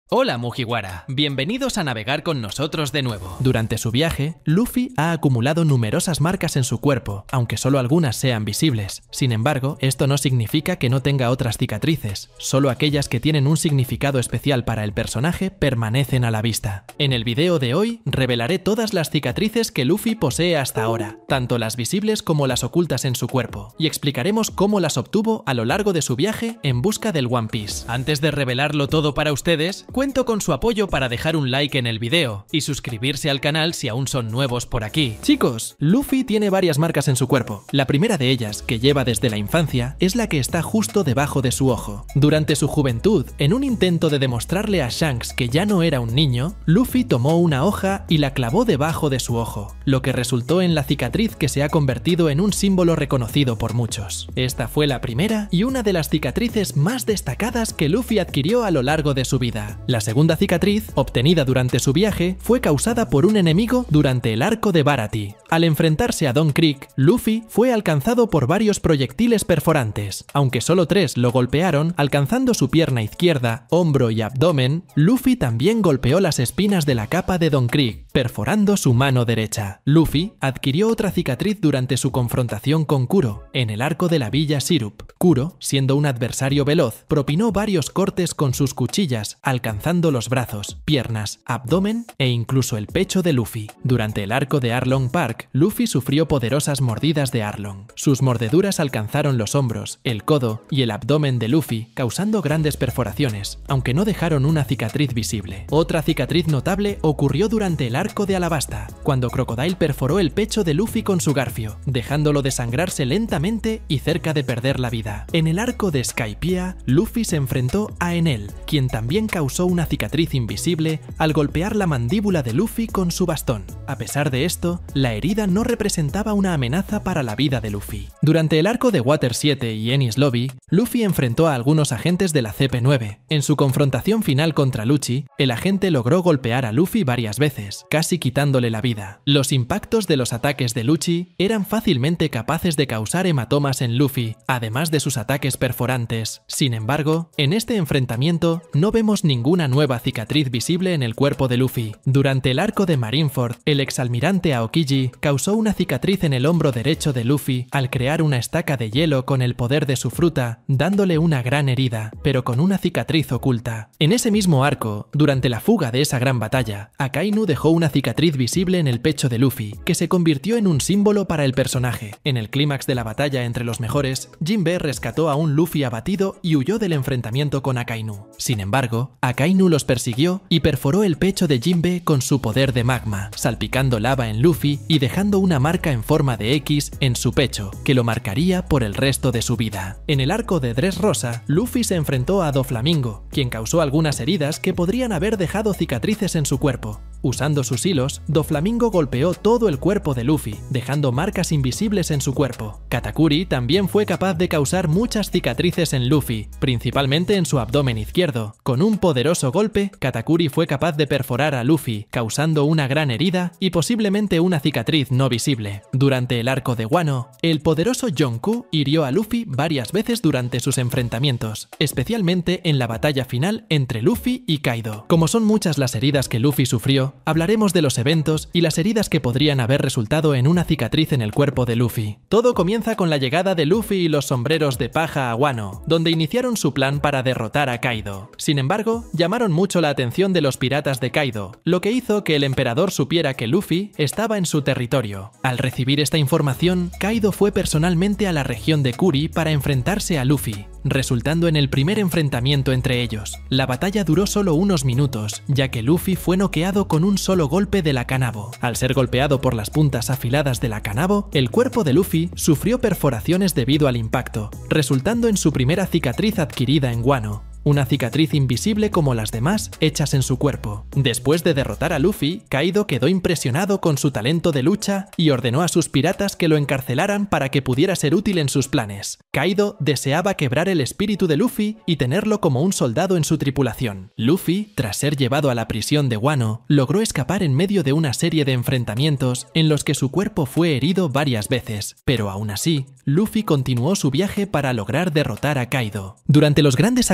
Hola Mugiwara, bienvenidos a navegar con nosotros de nuevo. Durante su viaje, Luffy ha acumulado numerosas marcas en su cuerpo, aunque solo algunas sean visibles. Sin embargo, esto no significa que no tenga otras cicatrices, solo aquellas que tienen un significado especial para el personaje permanecen a la vista. En el video de hoy, revelaré todas las cicatrices que Luffy posee hasta ahora, tanto las visibles como las ocultas en su cuerpo, y explicaremos cómo las obtuvo a lo largo de su viaje en busca del One Piece. Antes de revelarlo todo para ustedes, cuento con su apoyo para dejar un like en el video y suscribirse al canal si aún son nuevos por aquí. Chicos, Luffy tiene varias marcas en su cuerpo. La primera de ellas, que lleva desde la infancia, es la que está justo debajo de su ojo. Durante su juventud, en un intento de demostrarle a Shanks que ya no era un niño, Luffy tomó una hoja y la clavó debajo de su ojo, lo que resultó en la cicatriz que se ha convertido en un símbolo reconocido por muchos. Esta fue la primera y una de las cicatrices más destacadas que Luffy adquirió a lo largo de su vida. La segunda cicatriz, obtenida durante su viaje, fue causada por un enemigo durante el arco de Baratie. Al enfrentarse a Don Krieg, Luffy fue alcanzado por varios proyectiles perforantes. Aunque solo 3 lo golpearon, alcanzando su pierna izquierda, hombro y abdomen, Luffy también golpeó las espinas de la capa de Don Krieg, perforando su mano derecha. Luffy adquirió otra cicatriz durante su confrontación con Kuro, en el arco de la Villa Syrup. Kuro, siendo un adversario veloz, propinó varios cortes con sus cuchillas, alcanzando los brazos, piernas, abdomen e incluso el pecho de Luffy. Durante el arco de Arlong Park, Luffy sufrió poderosas mordidas de Arlong. Sus mordeduras alcanzaron los hombros, el codo y el abdomen de Luffy, causando grandes perforaciones, aunque no dejaron una cicatriz visible. Otra cicatriz notable ocurrió durante el arco de Alabasta, cuando Crocodile perforó el pecho de Luffy con su garfio, dejándolo desangrarse lentamente y cerca de perder la vida. En el arco de Skypiea, Luffy se enfrentó a Enel, quien también causó una cicatriz invisible al golpear la mandíbula de Luffy con su bastón. A pesar de esto, la herida no representaba una amenaza para la vida de Luffy. Durante el arco de Water 7 y Enies Lobby, Luffy enfrentó a algunos agentes de la CP9. En su confrontación final contra Lucci, el agente logró golpear a Luffy varias veces, casi quitándole la vida. Los impactos de los ataques de Lucci eran fácilmente capaces de causar hematomas en Luffy, además de sus ataques perforantes. Sin embargo, en este enfrentamiento no vemos ninguna nueva cicatriz visible en el cuerpo de Luffy. Durante el arco de Marineford, el exalmirante Aokiji causó una cicatriz en el hombro derecho de Luffy al crear una estaca de hielo con el poder de su fruta, dándole una gran herida, pero con una cicatriz oculta. En ese mismo arco, durante la fuga de esa gran batalla, Akainu dejó una cicatriz visible en el pecho de Luffy, que se convirtió en un símbolo para el personaje. En el clímax de la batalla entre los mejores, Jinbe rescató a un Luffy abatido y huyó del enfrentamiento con Akainu. Sin embargo, Akainu los persiguió y perforó el pecho de Jinbe con su poder de magma, salpicando lava en Luffy y dejando una marca en forma de X en su pecho, que lo marcaría por el resto de su vida. En el arco de Dressrosa, Luffy se enfrentó a Doflamingo, quien causó algunas heridas que podrían haber dejado cicatrices en su cuerpo. Usando sus hilos, Doflamingo golpeó todo el cuerpo de Luffy, dejando marcas invisibles en su cuerpo. Katakuri también fue capaz de causar muchas cicatrices en Luffy, principalmente en su abdomen izquierdo. Con un poderoso golpe, Katakuri fue capaz de perforar a Luffy, causando una gran herida y posiblemente una cicatriz no visible. Durante el arco de Wano, el poderoso Yonkou hirió a Luffy varias veces durante sus enfrentamientos, especialmente en la batalla final entre Luffy y Kaido. Como son muchas las heridas que Luffy sufrió, hablaremos de los eventos y las heridas que podrían haber resultado en una cicatriz en el cuerpo de Luffy. Todo comienza con la llegada de Luffy y los sombreros de paja a Wano, donde iniciaron su plan para derrotar a Kaido. Sin embargo, llamaron mucho la atención de los piratas de Kaido, lo que hizo que el emperador supiera que Luffy estaba en su territorio. Al recibir esta información, Kaido fue personalmente a la región de Kuri para enfrentarse a Luffy, resultando en el primer enfrentamiento entre ellos. La batalla duró solo unos minutos, ya que Luffy fue noqueado con un solo golpe de la Kanabo. Al ser golpeado por las puntas afiladas de la Kanabo, el cuerpo de Luffy sufrió perforaciones debido al impacto, resultando en su primera cicatriz adquirida en Wano. Una cicatriz invisible como las demás hechas en su cuerpo. Después de derrotar a Luffy, Kaido quedó impresionado con su talento de lucha y ordenó a sus piratas que lo encarcelaran para que pudiera ser útil en sus planes. Kaido deseaba quebrar el espíritu de Luffy y tenerlo como un soldado en su tripulación. Luffy, tras ser llevado a la prisión de Wano, logró escapar en medio de una serie de enfrentamientos en los que su cuerpo fue herido varias veces, pero aún así, Luffy continuó su viaje para lograr derrotar a Kaido. Durante los grandes acontecimientos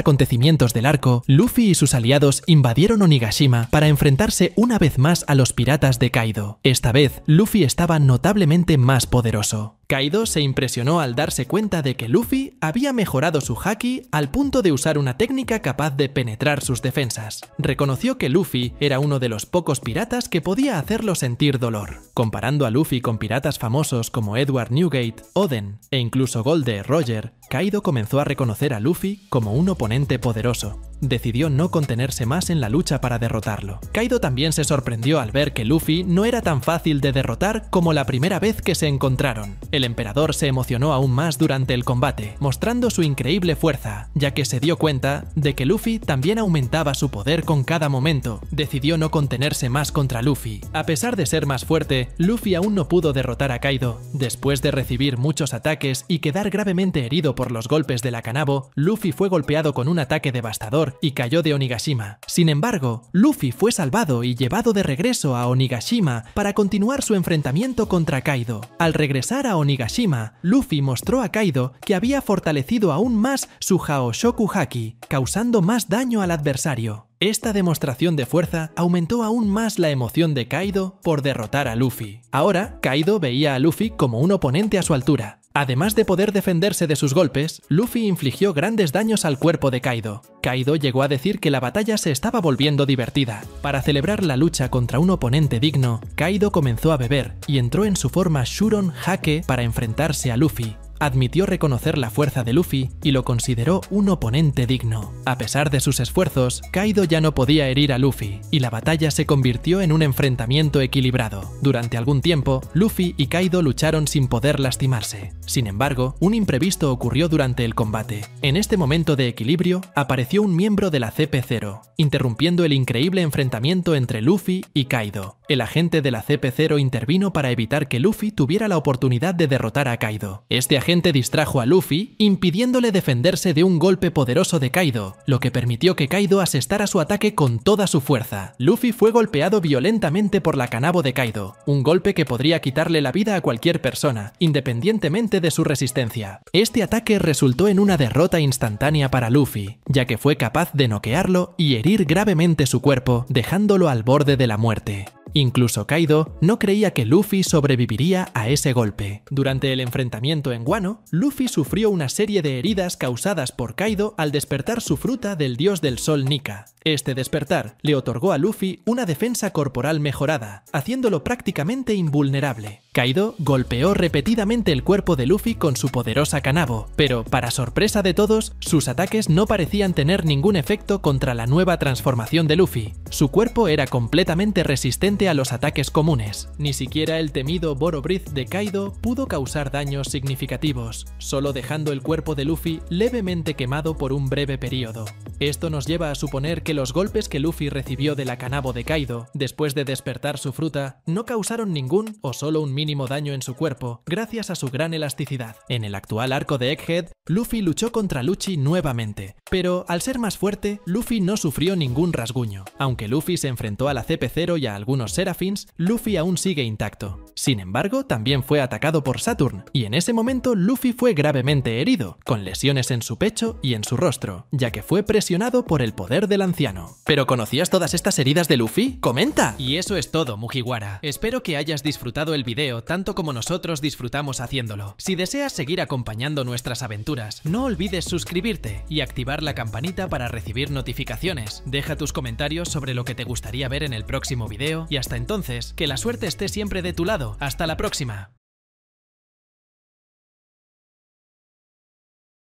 enfrentamientos del arco, Luffy y sus aliados invadieron Onigashima para enfrentarse una vez más a los piratas de Kaido. Esta vez, Luffy estaba notablemente más poderoso. Kaido se impresionó al darse cuenta de que Luffy había mejorado su haki al punto de usar una técnica capaz de penetrar sus defensas. Reconoció que Luffy era uno de los pocos piratas que podía hacerlo sentir dolor. Comparando a Luffy con piratas famosos como Edward Newgate, Oden e incluso Golde Roger, Kaido comenzó a reconocer a Luffy como un oponente poderoso. Decidió no contenerse más en la lucha para derrotarlo. Kaido también se sorprendió al ver que Luffy no era tan fácil de derrotar como la primera vez que se encontraron. El emperador se emocionó aún más durante el combate, mostrando su increíble fuerza, ya que se dio cuenta de que Luffy también aumentaba su poder con cada momento. Decidió no contenerse más contra Luffy. A pesar de ser más fuerte, Luffy aún no pudo derrotar a Kaido. Después de recibir muchos ataques y quedar gravemente herido por los golpes de la Kanabo, Luffy fue golpeado con un ataque devastador y cayó de Onigashima. Sin embargo, Luffy fue salvado y llevado de regreso a Onigashima para continuar su enfrentamiento contra Kaido. Al regresar a Onigashima, Luffy mostró a Kaido que había fortalecido aún más su Haoshoku Haki, causando más daño al adversario. Esta demostración de fuerza aumentó aún más la emoción de Kaido por derrotar a Luffy. Ahora, Kaido veía a Luffy como un oponente a su altura. Además de poder defenderse de sus golpes, Luffy infligió grandes daños al cuerpo de Kaido. Kaido llegó a decir que la batalla se estaba volviendo divertida. Para celebrar la lucha contra un oponente digno, Kaido comenzó a beber y entró en su forma Shuron Hake para enfrentarse a Luffy. Admitió reconocer la fuerza de Luffy y lo consideró un oponente digno. A pesar de sus esfuerzos, Kaido ya no podía herir a Luffy, y la batalla se convirtió en un enfrentamiento equilibrado. Durante algún tiempo, Luffy y Kaido lucharon sin poder lastimarse. Sin embargo, un imprevisto ocurrió durante el combate. En este momento de equilibrio, apareció un miembro de la CP0, interrumpiendo el increíble enfrentamiento entre Luffy y Kaido. El agente de la CP0 intervino para evitar que Luffy tuviera la oportunidad de derrotar a Kaido. Este agente distrajo a Luffy, impidiéndole defenderse de un golpe poderoso de Kaido, lo que permitió que Kaido asestara su ataque con toda su fuerza. Luffy fue golpeado violentamente por la Kanabo de Kaido, un golpe que podría quitarle la vida a cualquier persona, independientemente de su resistencia. Este ataque resultó en una derrota instantánea para Luffy, ya que fue capaz de noquearlo y herir gravemente su cuerpo, dejándolo al borde de la muerte. Incluso Kaido no creía que Luffy sobreviviría a ese golpe. Durante el enfrentamiento en Wano, Luffy sufrió una serie de heridas causadas por Kaido al despertar su fruta del dios del sol Nika. Este despertar le otorgó a Luffy una defensa corporal mejorada, haciéndolo prácticamente invulnerable. Kaido golpeó repetidamente el cuerpo de Luffy con su poderosa Kanabo, pero para sorpresa de todos, sus ataques no parecían tener ningún efecto contra la nueva transformación de Luffy. Su cuerpo era completamente resistente a los ataques comunes. Ni siquiera el temido Boro Breath de Kaido pudo causar daños significativos, solo dejando el cuerpo de Luffy levemente quemado por un breve periodo. Esto nos lleva a suponer que los golpes que Luffy recibió de la Kanabo de Kaido después de despertar su fruta no causaron ningún o solo un mínimo daño en su cuerpo, gracias a su gran elasticidad. En el actual arco de Egghead, Luffy luchó contra Lucci nuevamente, pero al ser más fuerte, Luffy no sufrió ningún rasguño. Aunque Luffy se enfrentó a la CP0 y a algunos Seraphins, Luffy aún sigue intacto. Sin embargo, también fue atacado por Saturn, y en ese momento Luffy fue gravemente herido, con lesiones en su pecho y en su rostro, ya que fue presionado por el poder del anciano. ¿Pero conocías todas estas heridas de Luffy? ¡Comenta! Y eso es todo, Mugiwara. Espero que hayas disfrutado el video tanto como nosotros disfrutamos haciéndolo. Si deseas seguir acompañando nuestras aventuras, no olvides suscribirte y activar la campanita para recibir notificaciones. Deja tus comentarios sobre lo que te gustaría ver en el próximo video y hasta entonces, que la suerte esté siempre de tu lado. ¡Hasta la próxima!